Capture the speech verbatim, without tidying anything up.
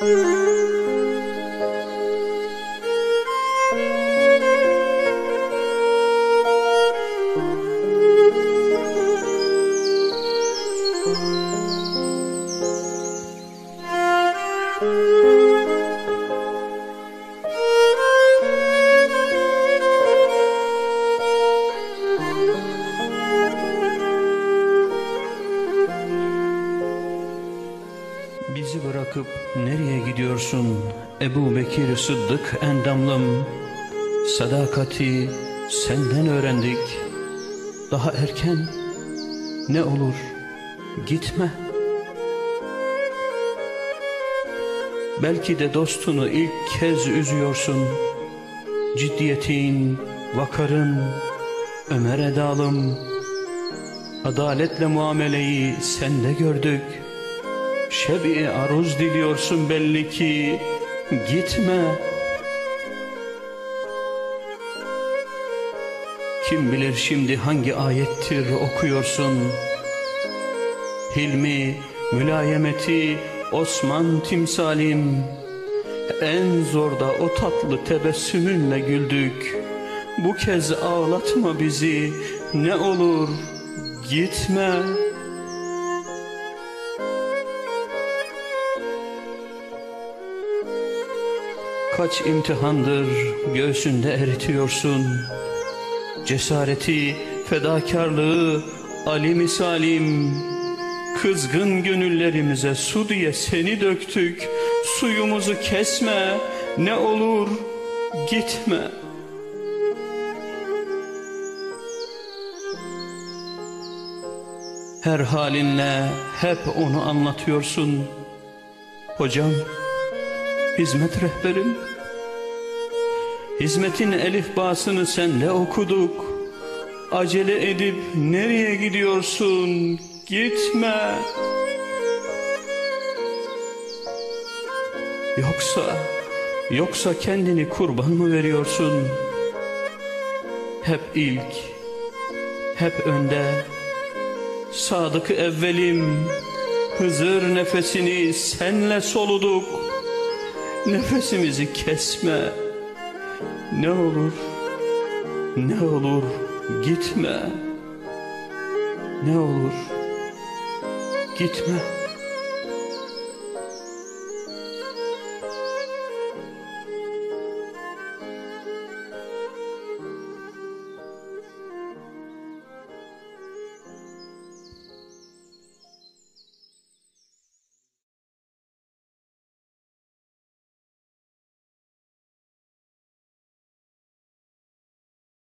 Bizi bırakıp nereye gidiyorsun Ebu Bekir Sıddık endamlım? Sadakati senden öğrendik. Daha erken, ne olur gitme. Belki de dostunu ilk kez üzüyorsun. Ciddiyetin, vakarın, Ömer edalım. Adaletle muameleyi sende gördük. Şebi aruz diliyorsun belli ki, gitme. Kim bilir şimdi hangi ayettir okuyorsun. Hilmi, mülayemeti, Osman timsalim. En zorda o tatlı tebessümünle güldük. Bu kez ağlatma bizi, ne olur gitme. Kaç imtihandır göğsünde eritiyorsun. Cesareti, fedakarlığı, Ali misalim. Kızgın gönüllerimize su diye seni döktük. Suyumuzu kesme, ne olur gitme. Her halinle hep onu anlatıyorsun. Hocam, hizmet rehberim, hizmetin elifbasını senle okuduk. Acele edip nereye gidiyorsun? Gitme. Yoksa, yoksa kendini kurban mı veriyorsun? Hep ilk, hep önde, sadık evvelim, Hızır nefesini senle soluduk. Nefesimizi kesme, ne olur, ne olur gitme, ne olur gitme.